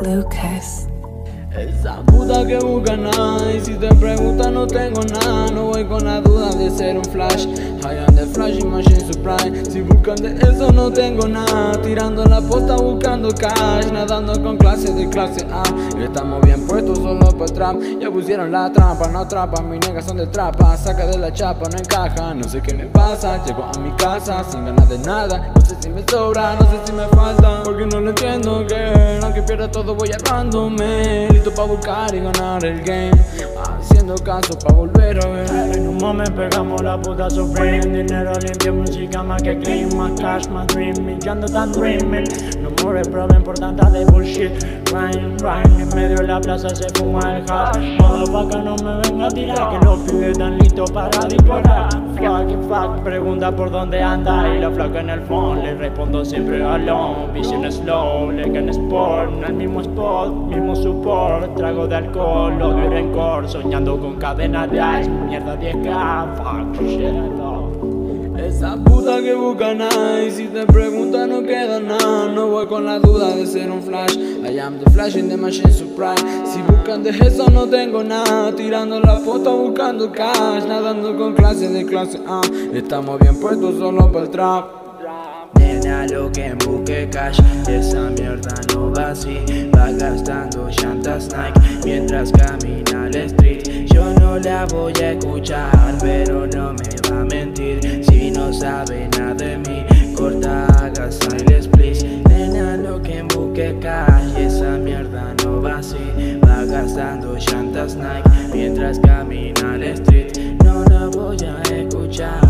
Lucas. Esa puta que busca nada, y si te preguntan no tengo nada. No voy con la duda de ser un flash. I am the flashing machine supreme. Si buscan de eso no tengo nada. Tirando la posta buscando cash, nadando con clase de clase A. Estamos bien puestos solo para trap. Ya pusieron la trampa, no atrapan. Mis negas son de trapa, saca de la chapa, no encaja. No sé qué me pasa, llego a mi casa sin ganas de nada. No sé si me sobra, no sé si me falta, porque no lo entiendo, girl. Aunque pierda todo voy armándome, listo pa' buscar y ganar el game, haciendo caso pa' volver a ver. En un momento pegamos la puta Supreme. Dinero limpio, música más que clean. Más cash, más dreaming, yo ando tan dreaming. No more problem por tanta de bullshit. Rhyme, en medio de la plaza se fuma el hash. Motherfucker, no me venga a tirar, que los pibes están listos para disparar. Fuck, pregunta por dónde anda y la flaca en el phone. Le respondo siempre alone, vision slow, like an sport. No el mismo spot, mismo support. Trago de alcohol, odio y rencor. Soñando con cadenas de ice, mierda 10K. Fuck shit, no. Esa puta que busca nada, y si te preguntan no queda nada. No voy con la duda de ser un flash. I am the flash in the machine supreme. Si buscan de eso no tengo nada. Tirando la foto buscando cash, nadando con clase de clase A. Estamos bien puestos solo para el trap. Nena, lo que busque cash, esa mierda no va así. Va gastando llantas Nike mientras camina al street. Yo no la voy a escuchar, pero no me va a mentir. Si no sabe nada de mí, corta, haga silence please. Nena, lo que busque cash, esa mierda no va así. Va gastando llantas Nike mientras camina al street. No la voy a escuchar.